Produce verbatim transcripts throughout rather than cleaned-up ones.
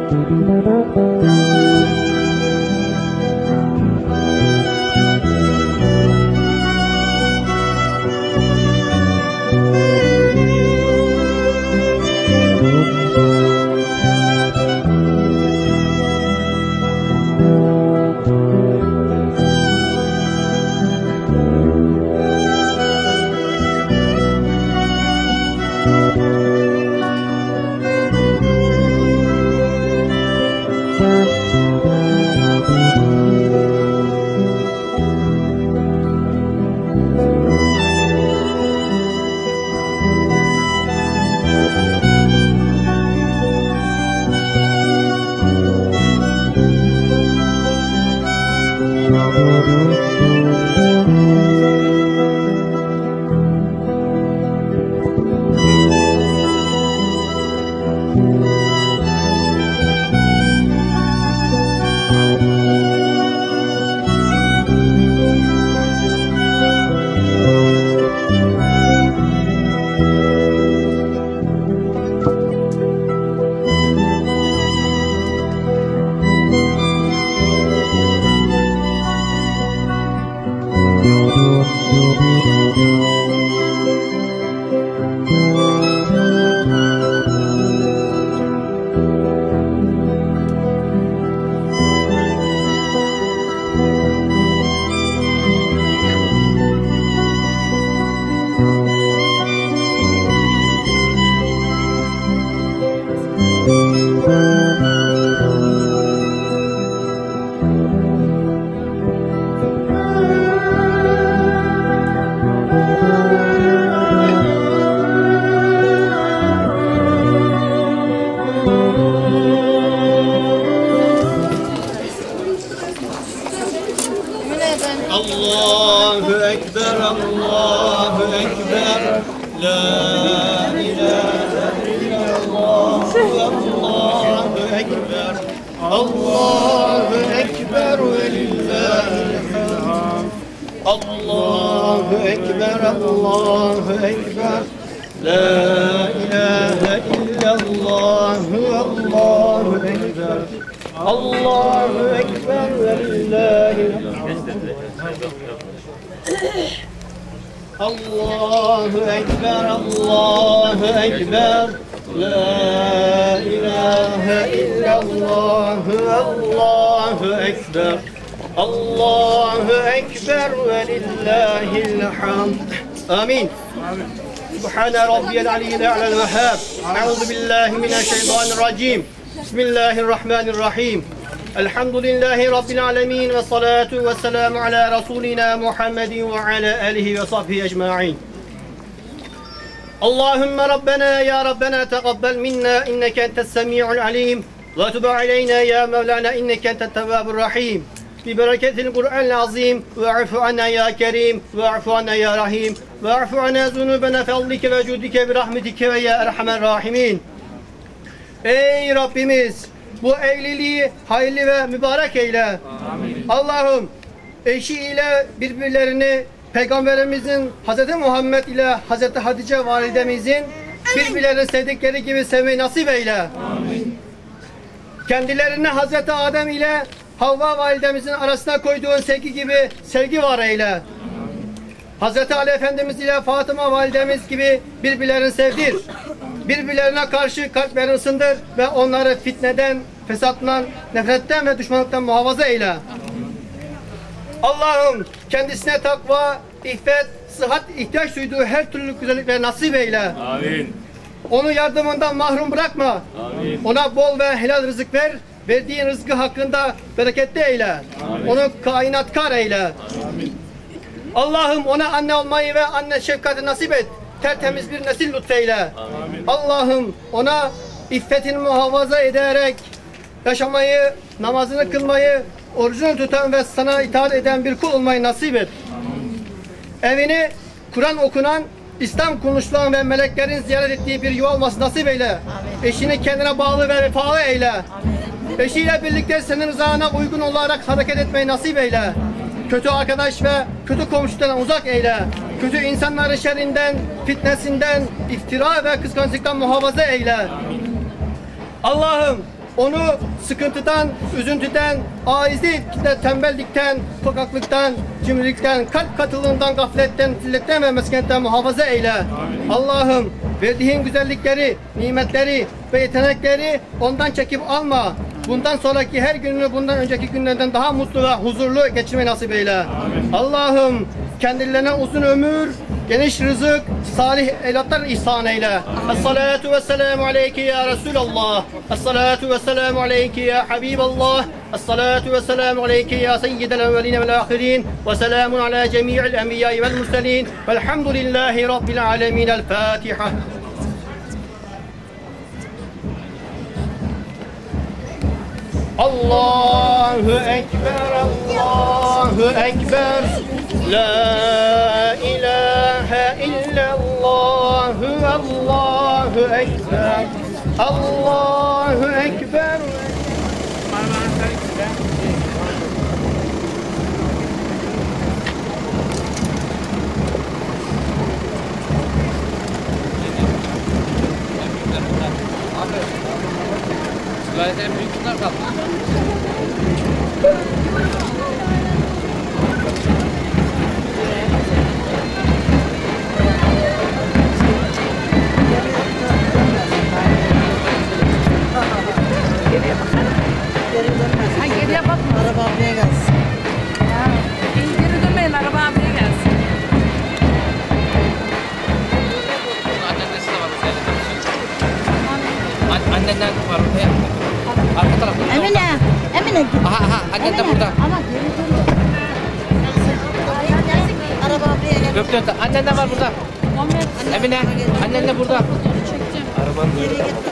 Allahu Ekber, Allahu Ekber, La ilahe illallah, Allahu Ekber, Allahu Ekber ve lillahil hamd. Allahu Ekber, Allahu Ekber, La ilahe illallah, Allahu Ekber, Allahu Ekber ve lillahil hamd. Allahu Ekber, Allahu Ekber, La ilahe illallah, Allahu Ekber, Allahu Ekber ve lillahil hamd. Amin. Subhane Rabbiyel Aliyyil A'la'l Vehhab. Euzu billahi mineşşeytanirracim. Bismillahirrahmanirrahim. Elhamdülillahi Rabbil alemin ve salatu ve selamu ala Resulina Muhammedin ve ala alihi ve sahbihi ecma'in. Allahümme Rabbena ya Rabbena teqabbel minna inneke entes semi'ul alim ve tub aleyna ya Mevlana inneke entet tevvabur rahim. Bi bereketil Kur'an'l azim ve afu anna ya kerim ve afu anna ya rahim ve afu anna zunubena fadlike ve cudike bi rahmetike ve ya erhamer rahimin. Ey Rabbimiz, bu evliliği hayırlı ve mübarek eyle. Amin. Allah'ım eşiyle birbirlerini Peygamberimizin Hazreti Muhammed ile Hazreti Hatice validemizin birbirlerini sevdikleri gibi sevmeyi nasip eyle. Amin. Kendilerini Hazreti Adem ile Havva validemizin arasına koyduğun sevgi gibi sevgi var eyle. Amin. Hazreti Ali Efendimiz ile Fatıma validemiz gibi birbirlerini sevdir. Birbirlerine karşı kalplerini ısındır ve onları fitneden, fesattan, nefretten ve düşmanlıktan muhafaza eyle. Allah'ım kendisine takva, iffet, sıhhat ihtiyaç duyduğu her türlü güzellikleri nasip eyle. Amin. Onu yardımından mahrum bırakma. Amin. Ona bol ve helal rızık ver. Verdiğin rızkı hakkında bereketli eyle. Amin. Onu kainatkar eyle. Amin. Allah'ım ona anne olmayı ve anne şefkati nasip et. Tertemiz bir nesil lütfeyle. Allah'ım ona iffetini muhafaza ederek yaşamayı, namazını kılmayı, orucunu tutan ve sana itaat eden bir kul olmayı nasip et. Amin. Evini Kur'an okunan, İslam konuşulan ve meleklerin ziyaret ettiği bir yuva olması nasip eyle. Amin. Eşini kendine bağlı ve vefalı eyle. Amin. Eşiyle birlikte senin rızana uygun olarak hareket etmeyi nasip eyle. Kötü arkadaş ve kötü komşudan uzak eyle. Kötü insanların şerrinden, fitnesinden, iftira ve kıskançlıktan muhafaza eyle. Allah'ım onu sıkıntıdan, üzüntüden, acizlikten, tembellikten, sokaklıktan, cimrilikten, kalp katılığından, gafletten, zilletten ve meskenetten muhafaza eyle. Allah'ım verdiğin güzellikleri, nimetleri ve yetenekleri ondan çekip alma. Bundan sonraki her gününü bundan önceki günlerden daha mutlu ve huzurlu geçirmeyi nasip eyle. Allah'ım kendilerine uzun ömür, geniş rızık, salih evlatlar ihsan eyle. Es-salatu ve selamu aleyke ya Resulallah. Es-salatu ve selamu aleyke ya Habiballah. Es-salatu ve selamu aleyke ya seyyidel evveline vel ahirin. Ve selamun ala cemi'il enbiyai vel murselin. Velhamdülillahi rabbil alemin. El Fatiha. Allahu Ekber, Allahu Ekber, La ilahe illallah, Allahu Ekber, Allahu Ekber. Sülaleden büyük bunlar kaldı. Ha, geriye bakma. Araba abiye gelsin. Ya, geri dönmeyin, araba abiye gelsin. Annennesi de var. An annenden var oraya. Arka tarafta. Emine, Emine. Aha aha annen de burada. Ama geri dön. Araba abiye gelsin. Gökten de annenden var burada. Emine annen de burada. Arabanın Geri git.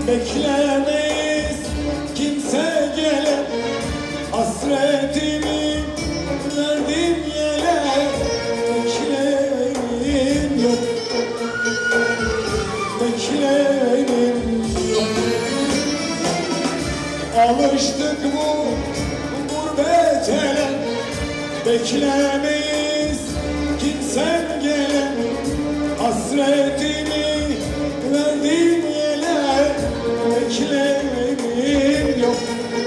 Beklemeyiz kimse gele, hasretimi verdim yele. Bekleyenim yok, bekleyenim yok. Alıştık bu gurbet ele, beklemeyiz kimsen gele, hasretini verdim yele. Bekleyenim yok,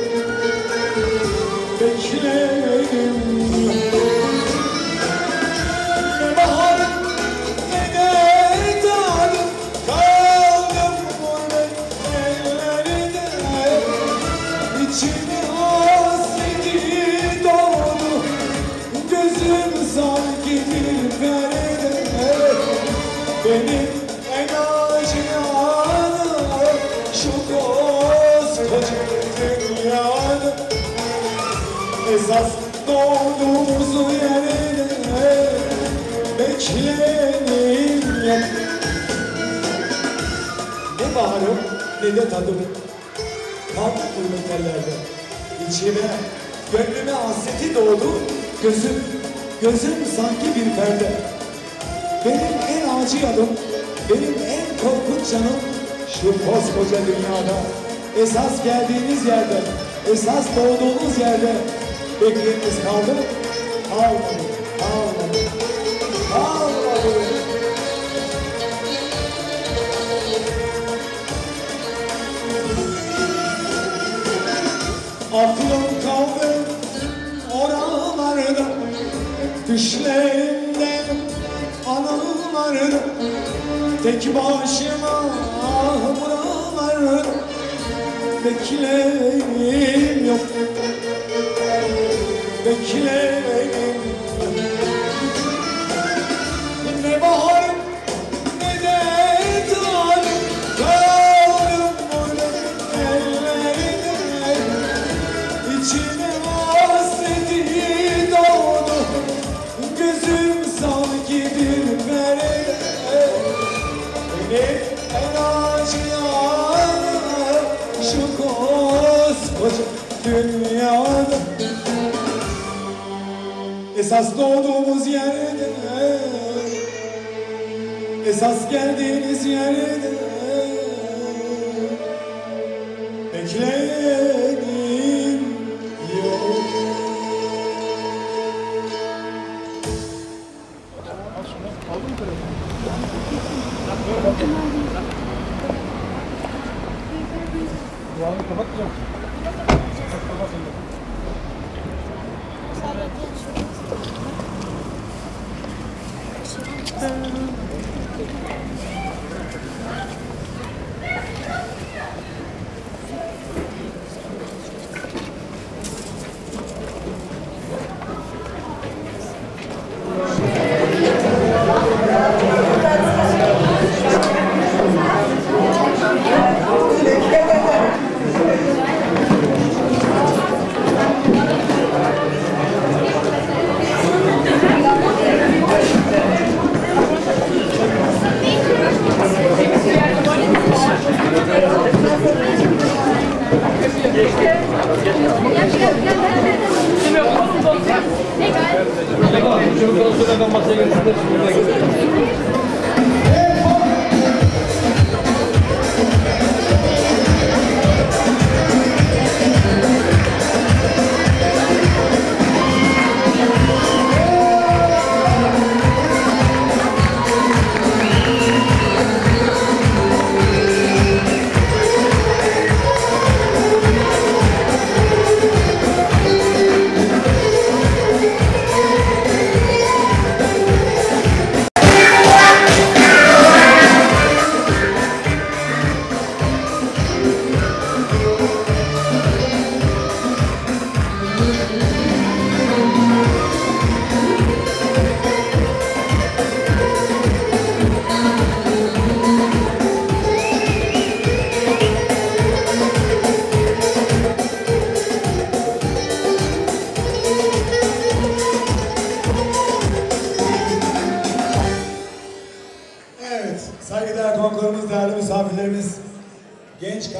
bekleyenim yok. Ne baharım ne de tadım, kaldım gurbet ellerde. İçime hasreti doğdu, gözüm sanki bir perde. Benim en acıyanım şu koskoca dünyada, esas doğduğumuz yerde bekleyenim yok. Ne baharım ne de tadım, kaldım gurbet ellerde. İçime, gönlüme hasreti doğdu, gözüm, gözüm sanki bir perde. Benim en acı yanım, benim en korkunç canım şu koskoca dünyada. Esas geldiğiniz yerde, esas doğduğunuz yerde bekleyiniz kaldı mı? Kalmadı, kalmadı, kalmadı. Aklım kaldı oralarda, düşlerimde anılarda, tek başıma buralarda bekleyenim yok, bekleyenim yok. Ne baharım ne de tadım, kaldım burada ellerde. İçime hasreti doğdu, gözüm sanki bir perde. Benim en acıyanım şu koskoca dünyada, esas doğduğumuz yerde, esas geldiğiniz yerde bekleyenim yok.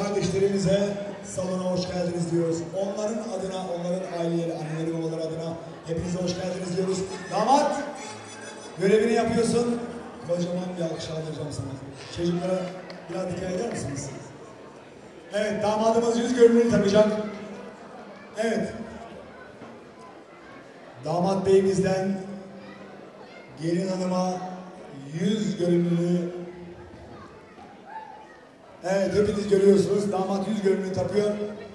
kardeşlerimize salona hoş geldiniz diyoruz. Onların adına, onların aileleri, anneleri, babaları adına hepinize hoş geldiniz diyoruz. Damat, görevini yapıyorsun. Kocaman bir alkış alacağım sana. Çocuklara biraz dikkat eder misiniz? Evet, damadımız yüz görünümünü takacak. Evet. Damat beyimizden gelin hanıma yüz görünümünü. Evet, hepiniz görüyorsunuz. Damat yüz görünümünü takıyor.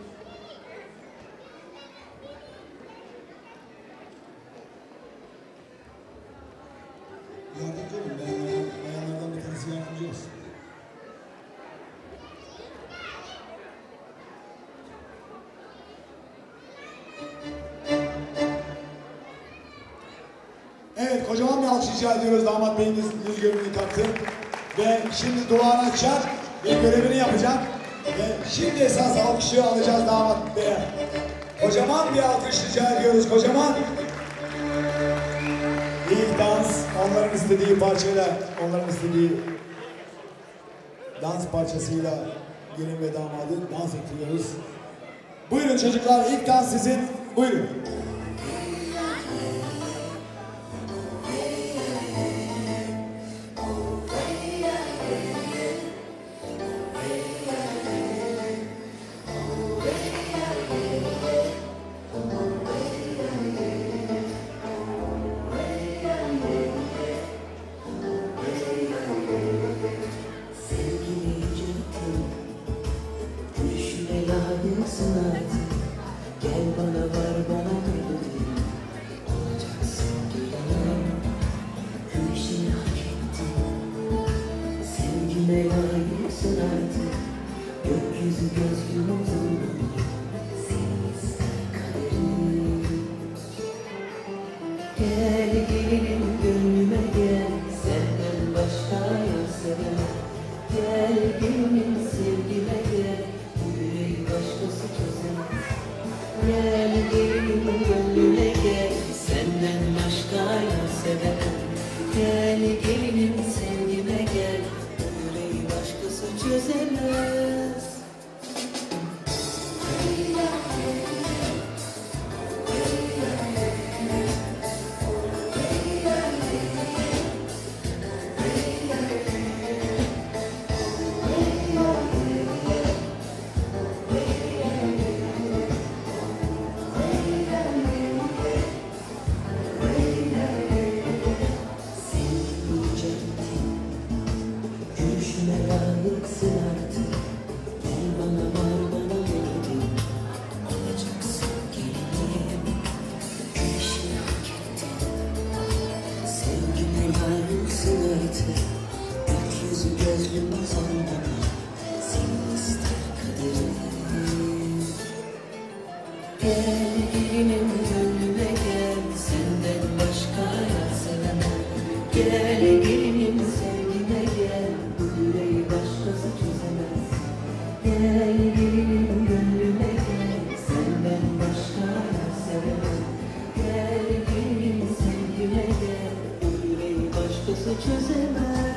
Yardımcı olun. Ben bayanlardan bir tanesi yardımcı olsun. Evet, kocaman bir alkış rica ediyoruz. Damat beyimiz yüz görünümünü taktı. Ve şimdi duanı açacak ve görevini yapacak. Ve şimdi esas alkışı alacağız damat beye. Kocaman bir alkış rica ediyoruz. Kocaman. İlk dans, onların istediği parçayla, onların istediği dans parçasıyla gelin ve damadı dans ettiriyoruz. Buyurun çocuklar, ilk dans sizin. Buyurun. Gel bana var bana melodi. Olacaksın gelinim, bu işini hak ettin. Sevgime layıksın artık, gökyüzü gözlüm oldun. Seni ister kaderim. Gel gelinim gönlüme gel, senden başka yok sevemem. Gel gelinim sevgime gel, bu yüreği başkası çözemez. Gel gelin gönlüme gel, senden başka yok sevemem. Gel gelinim sevgime gel, yüreği başkası çözemez. Layıksın artık, gel bana var bana melodi. Olacaksın gelinim, bu işini hak ettin. Sevgime layıksın artık, gökyüzü gözlüm sen bana. Seni ister kaderim. Gel gelinim gönlüme gel, senden başka yok sevemem. Gel gelinim sevgime gel, yüreği başkası çözemez. Gel gelinim gönlüme gel, senden başka yok sevemem. Gel gelinim sevgime gel, yüreği başkası çözemez.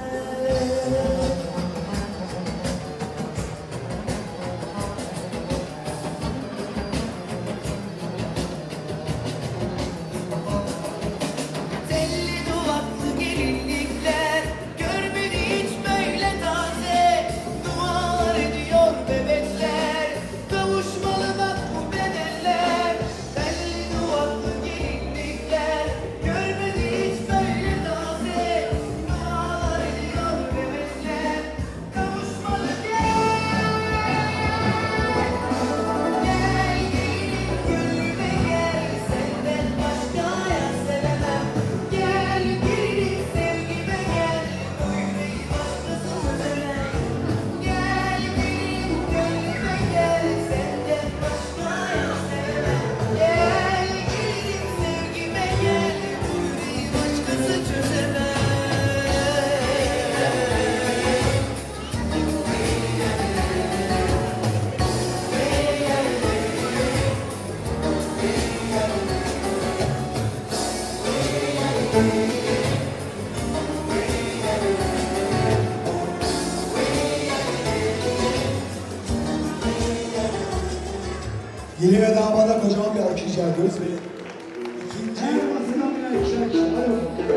Gelin ve damada kocaman bir alkış rica ediyoruz ve ikinci basından bir alkış alkış. Hadi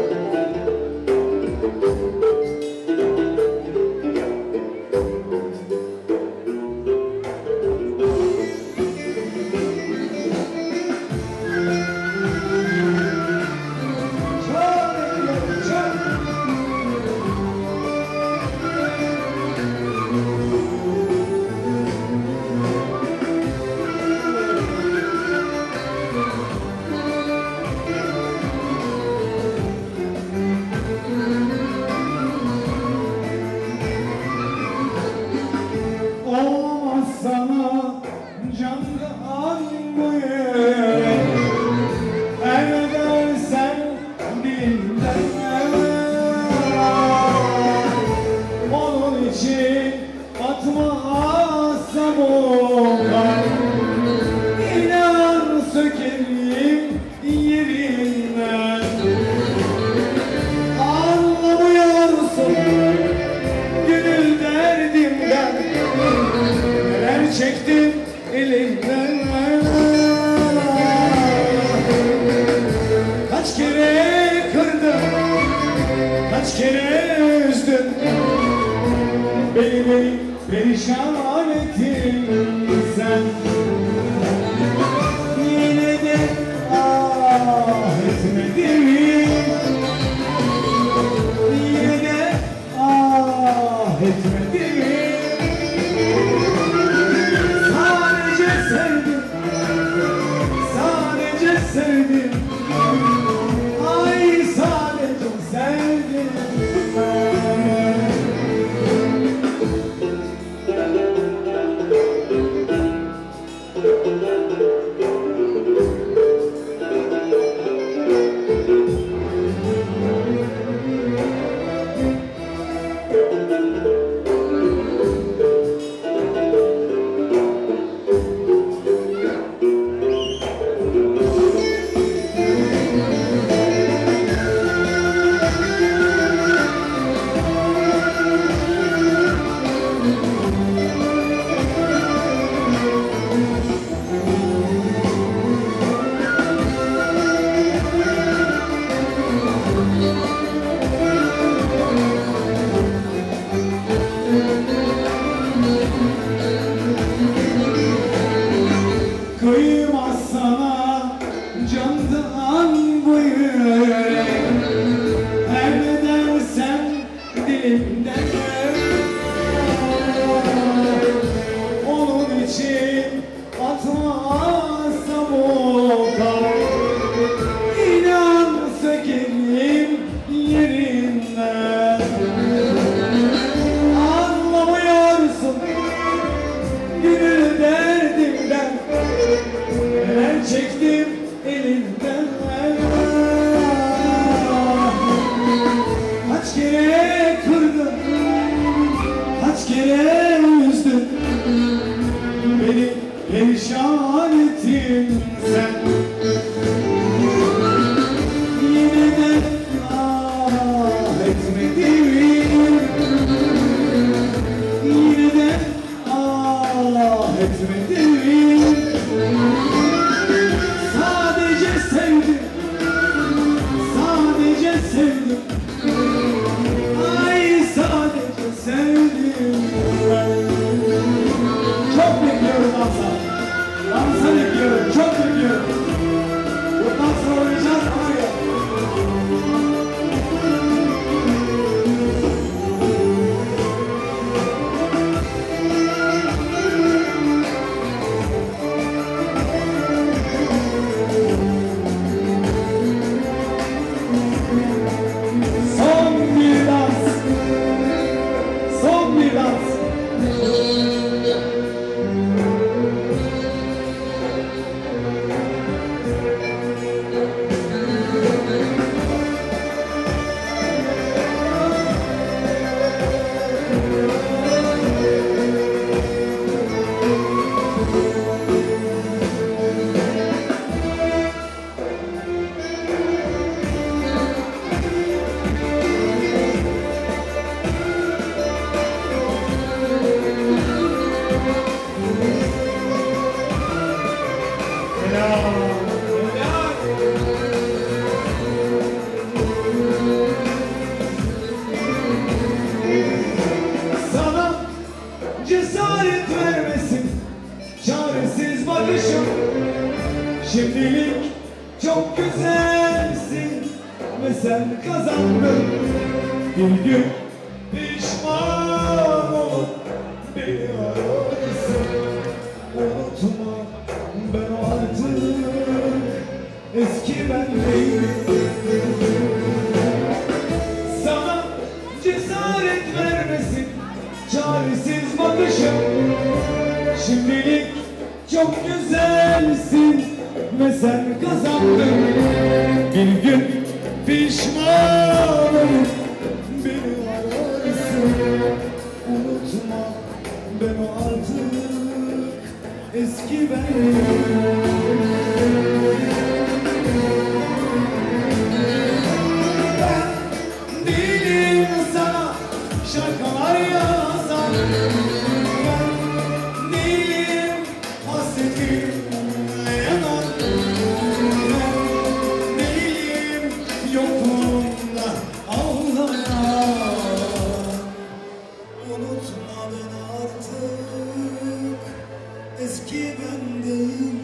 perişan ettin sen. Yine de ah etmedim, yine de ah etmedim. Sadece sevdim, sadece sevdim. Ay sadece sevdim. Kıymaz sana candan bu yürek, emredersen dilimden onun için atmazsam o kalp, inan sökerim yerinden. Anlamıyorsun gönül derdimden, neler çektim elinden. Kaç kere kırdın, kaç kere üzdün, beni perişan ettin sen. Yine de ah etmedim, yine de ah etmedim. Sadece sevdim, sadece sevdim. Ay sadece sevdim. Çok bekliyorum dansa, dansa bekliyorum, çok bekliyorum. Sana cesaret vermesin çaresiz bakışım. Şimdilik çok güzelsin ve sen kazandın. Bir gün pişman olup beni ararsın. Unutma ben artık eski ben değilim. Sana cesaret vermesin çaresiz bakışım. Şimdilik çok güzelsin ve sen kazandın. Bir gün pişman olup beni ararsın. Unutma ben artık eski ben. Ben değilim sana şarkılar yazan. Ben değilim hasretimle yanan. Ben değilim yokluğunda ağlayan. Unutma beni artık eski ben değilim.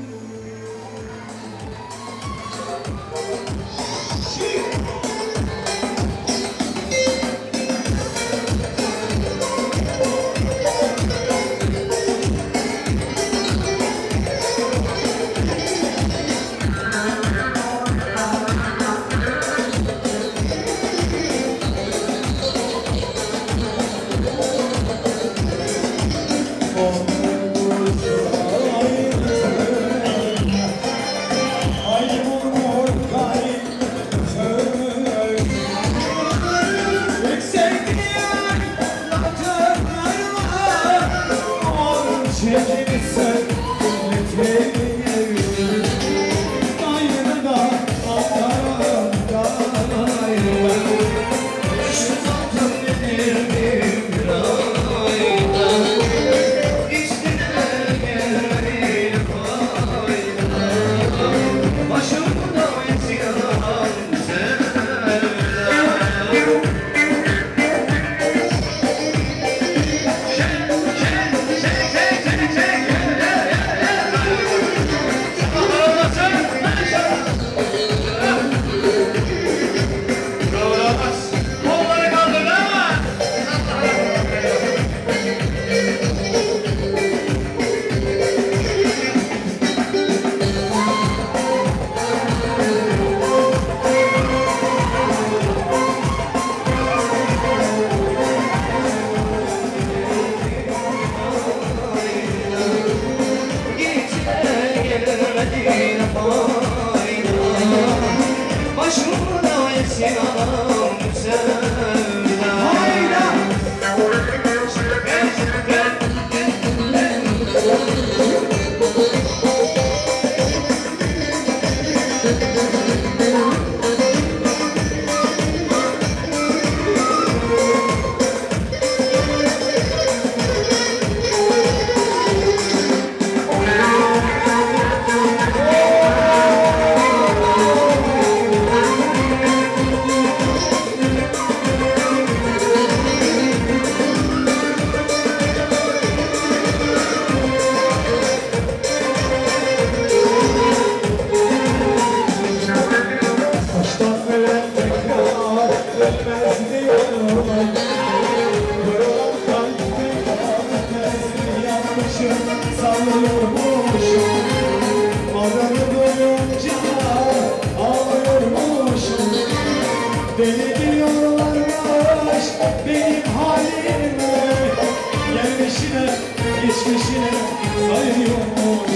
Geçmişine sayıyormuş.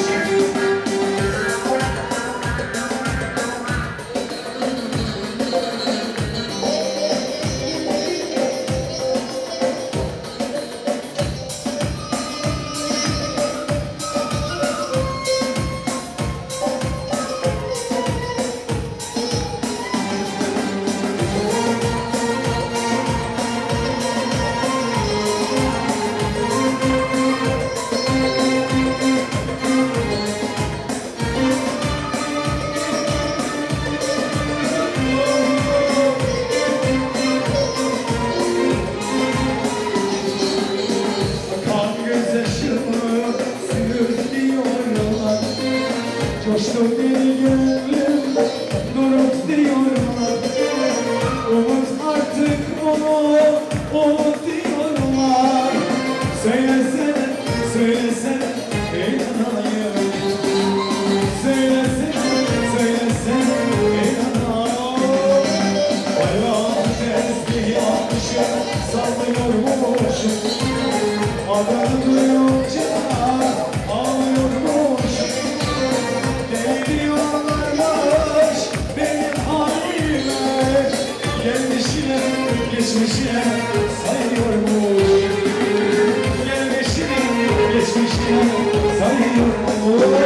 Koştum geri gönlüm Doruk diyorlar Umut artık onu Umut diyorlar Söylesene, söylesene inanayım Söylesene, söylesene inanayım Bayrağın tezbihi atmışım Sallıyormuşum Adını duyunca ağlıyormuşum Deli diyorlarmış benim halime Gelmişine, geçmişine sayıyormuş Gelmişine, geçmişine sayıyormuş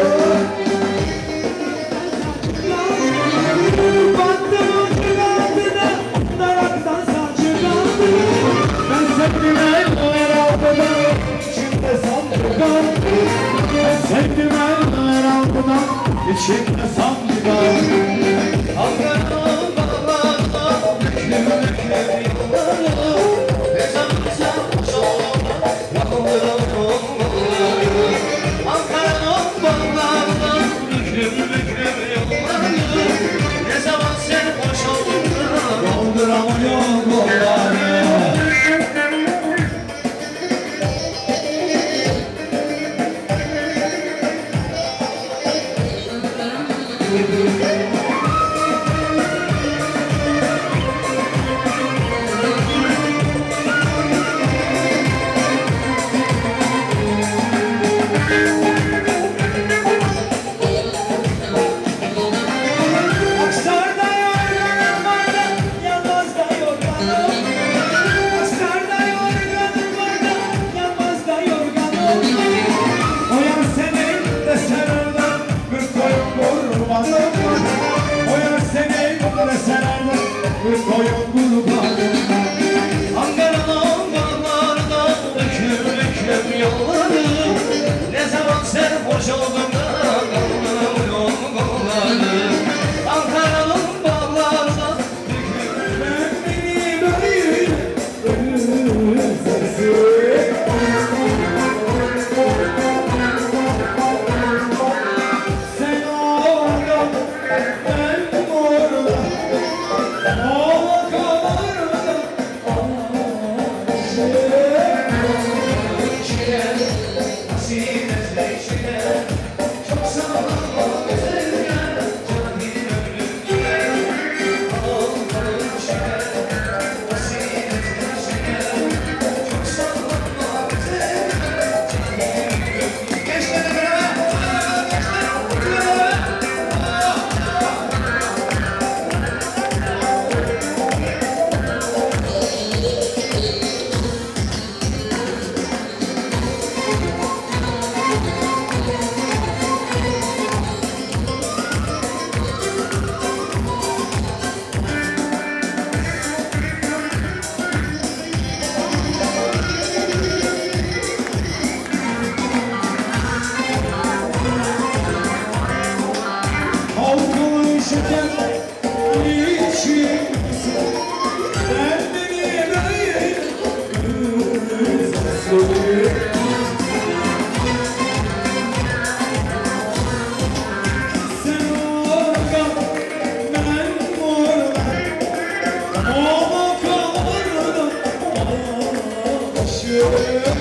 Battım ucun altına, daraktan saçın altına Ben sevdim eller altına, içimde sandıklar Ben sevdim eller altına, içimde sandıklar Ankara'nın bağlarına, büklüm büklüm yolları Ne zaman sen hoş olma, yağmurun olmaları Ankara'nın bağlarına, büklüm büklüm yolları Ne zaman sen hoş olma, dolduramıyor kolları Aksar'da yorganım var da Yanmaz'da yorganım Aksar'da yorganım var da Yanmaz'da yorganım O yar senin de sen oradan Bir koyun kurbanım O yar senin de sen oradan Bir koyun kurbanım Ankara'nın bağlarına büklüm büklüm yolları Ne zaman sen hoş oldun da dolduramıyor kolları Ankara'nın bağlarına Ben beni böyle özlersin Sen orada, ben orada O kadar da Halkımın şeker içimdesin Ben beni böyle özlersin Sen orada, ben orada O kadar da aşığım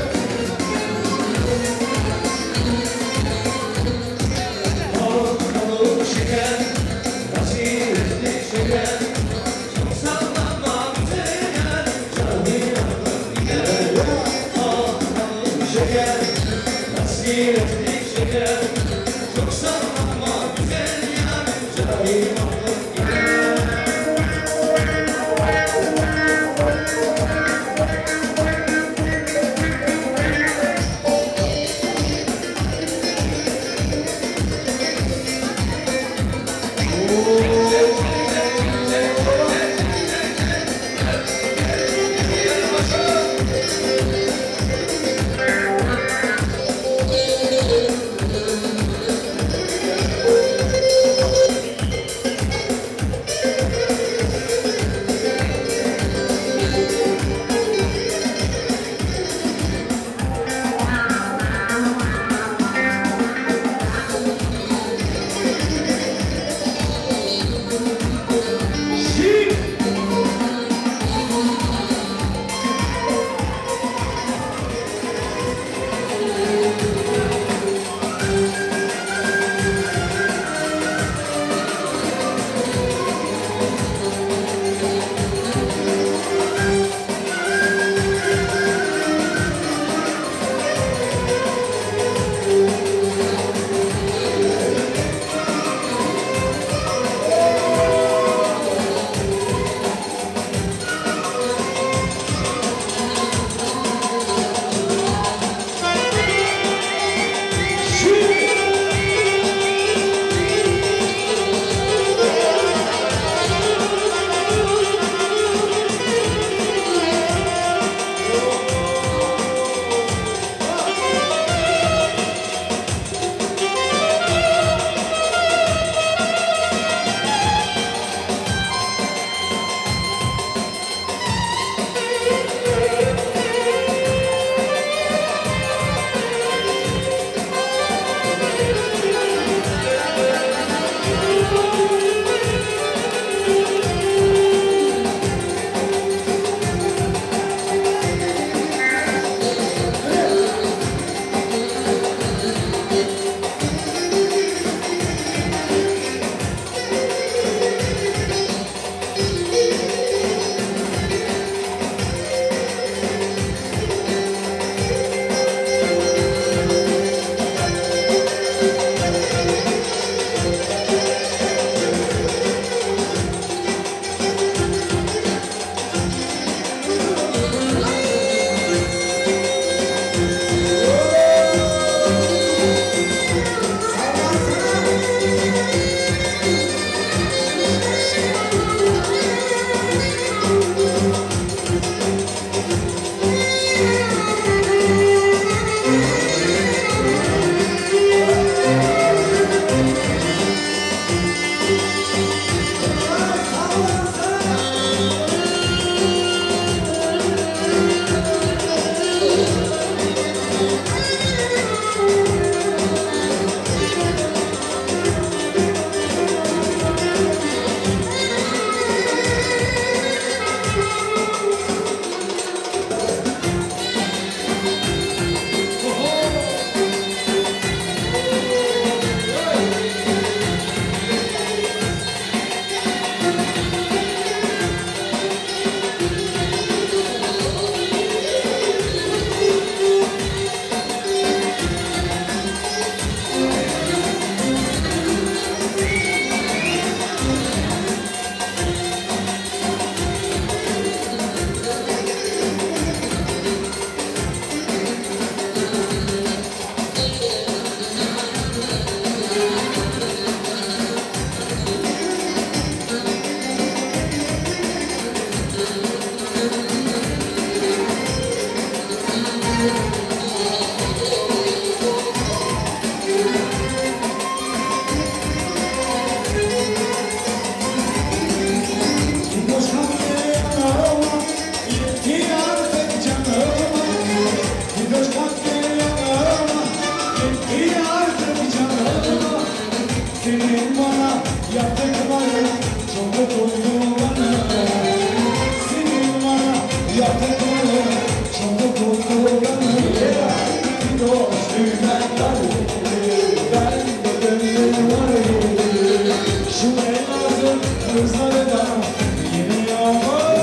Senin bana yaptıkların çok dokundu bana. Senin bana yaptıkların çok dokundu bana. Bir dost düğmenler ben de gönlüm var. Şu elazığ kızlardan yeni yağmur.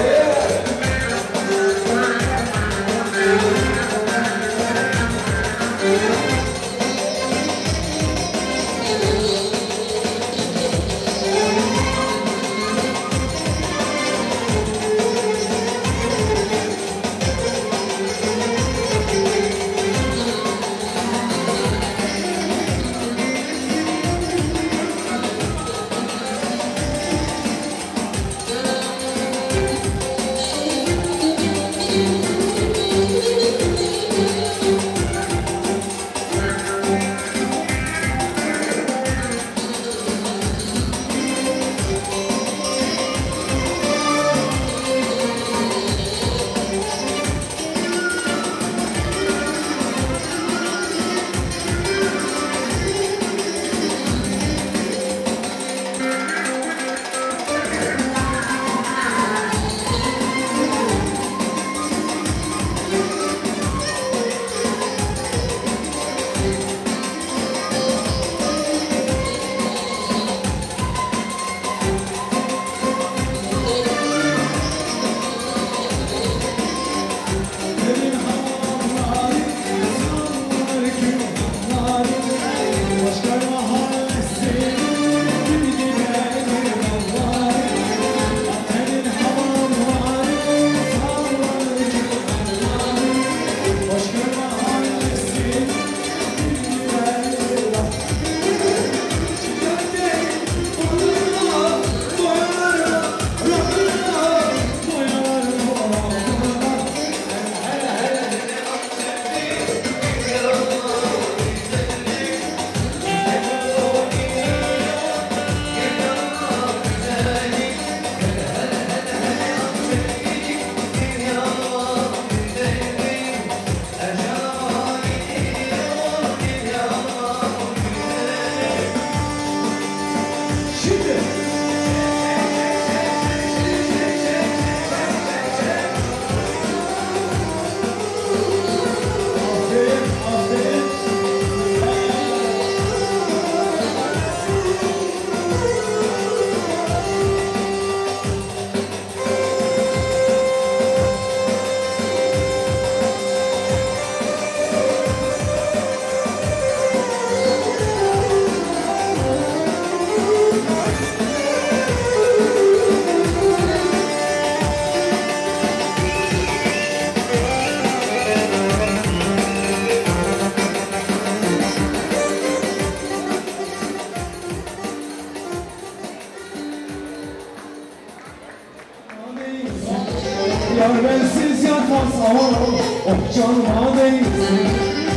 Yar bensiz yatmaz aman oh canıma değsin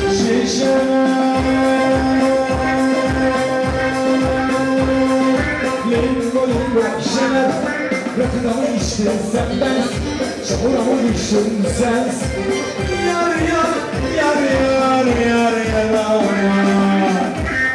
şişemem. Lingo lingo şişemem. Rakıda mı içtin sen ben, çamura mı düştün sen? Yar yar yar yar yar yar yar.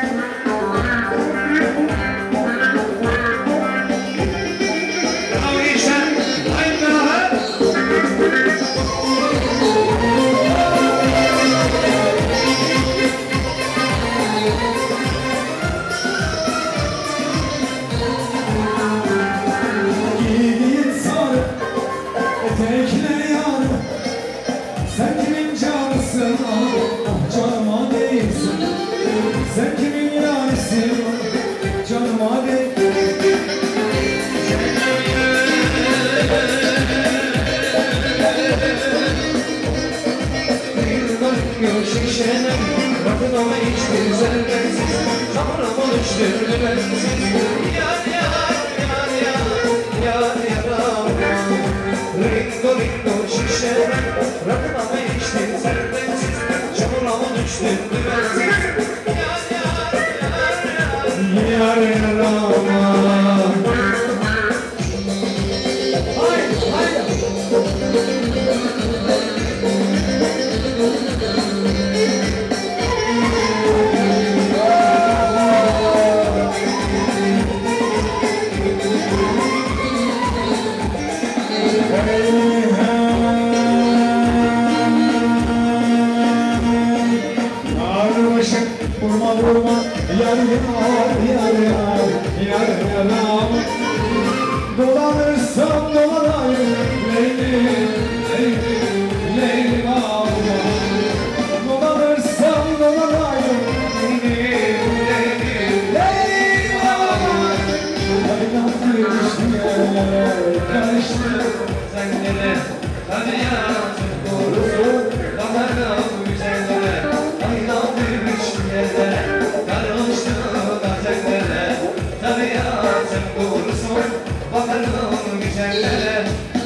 Sen kimin yarisin canım abi? Bir bakıyor şişenem, bakın ama hiçbir zerresiz, zamram oluşturdu bensiz. Yar yar yar yar yar yaram. Ringo ringo şişenem, bakın ama hiçbir zerresiz, zamram oluşturdu bensiz. Yar yaram. Haydi haydi. yar yar yar yaram. Dolanırsam dolanayım Leylim, Leylim, Leylim ağla. Dolanırsam dolanayım Leylim, Leylim, Leylim ağla. Kaynat karıştı yerlere, karıştı senlere. Tabiatın korusun, bakarım güzellere. Kaynat karıştı yerlere, karıştı senlere. Tabiatın korusun, bakarım güzellere.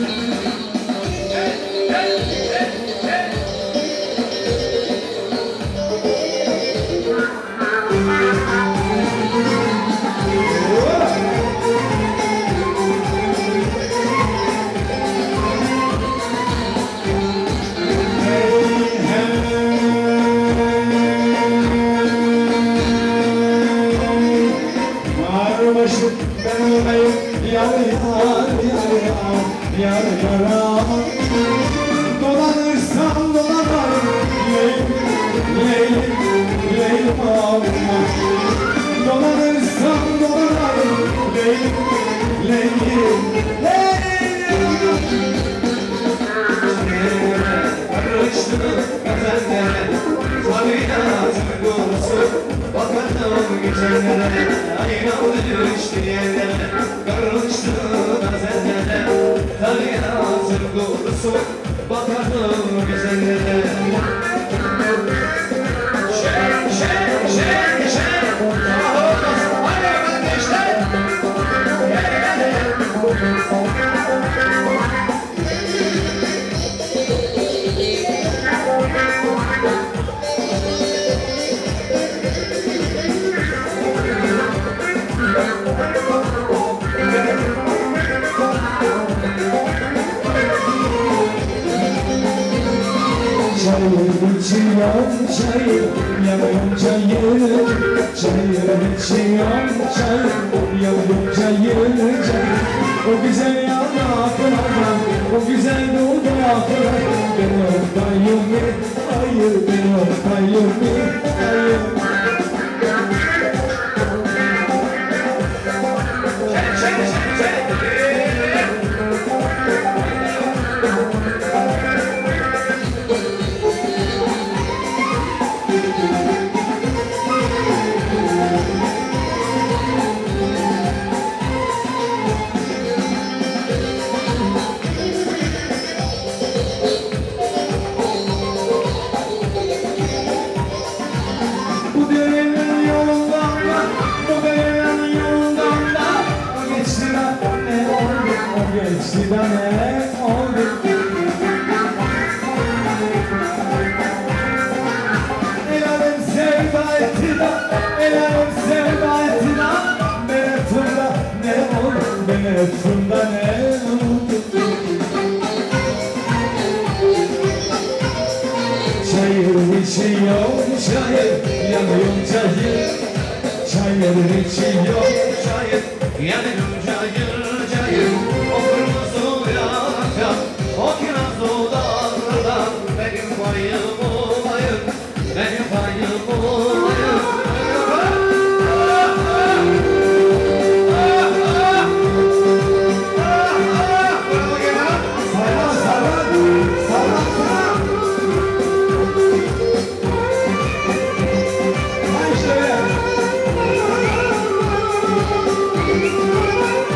Marmaşık ben olayım yar yar yar yar yar yaram. Dolanırsam dolanayım Leylim, Leylim, Leylim ağla. Dolanırsam dolanayım Leylim, Leylim, Leylim. Karıştı gazelere, tabiatın korusun, bakarım güzellere. Aynalı düştü yerlere, karıştı gazelere. Tabiatın korusun, bakarım güzellere. Şek, şek, şek, şek. Hadi kardeşler. Gel, gel. Çayır içiyorum çayır, yanınca yürü. Çayır içiyorum çayır, yanınca yürü. O güzel yanaklardan, o güzel dudaklardan. Ben oradayım mı? Hayır, ben oradayım mı? Hayır. Bu derenin yolundan da, bu derenin yolundan da. O geçti de ne oldu, o geçti de ne oldu. El alem sevda etti de, el alem sevda etti de. Ben ettimde ne oldu, ben ettimde ne oldu. Çayır içiyor çayır, yanıyorum çayır. Çayır içiyor çayır, yanıyorum çayır çayır. O kırmızı yanakta, o kiraz dudaklardan. Benim payım olayım, benim payım olayım. Salla salla, salla salla. Ha işte öyle.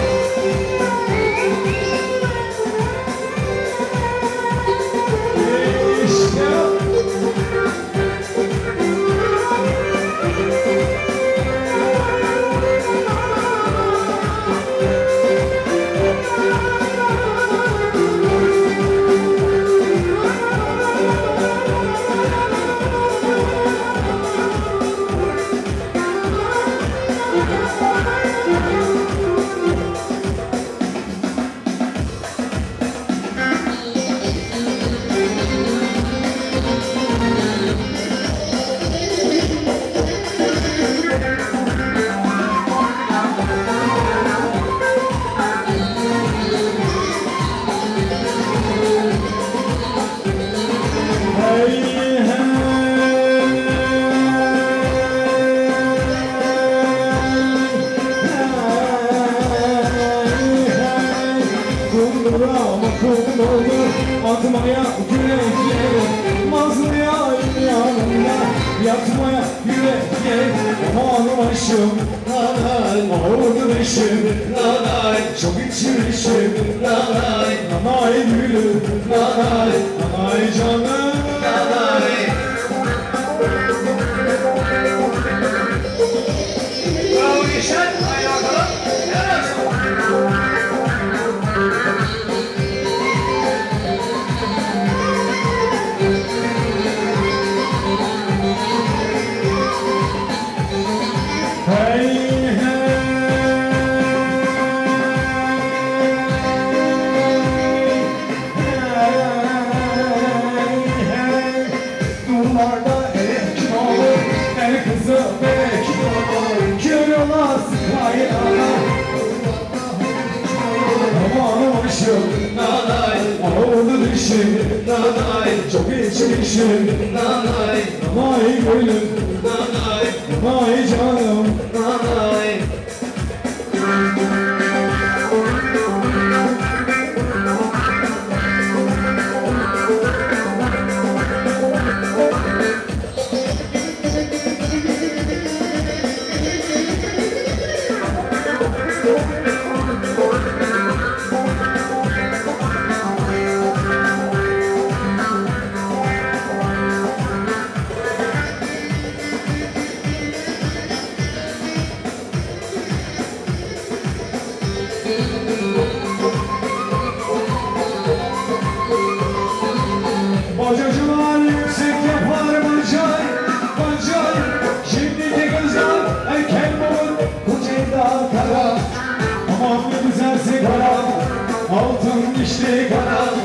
atmaya yürekleri mazlıya yanımda yatmaya yürekleri aman başım nanay ağırdı başım nanay çok içmişim nanay nanay gülüm nanay nanay canım nanay bravo Gülşen ayağa kalk evet. Nanay, çok içmişim nanay, nanay gülüm nanay, nanay canım nanay. Bacacılar yüksek yapar bacay, bacay. Şimdiki kızlar erken babın kucağında kara. Aman ne güzel sigara, altın dişli kara.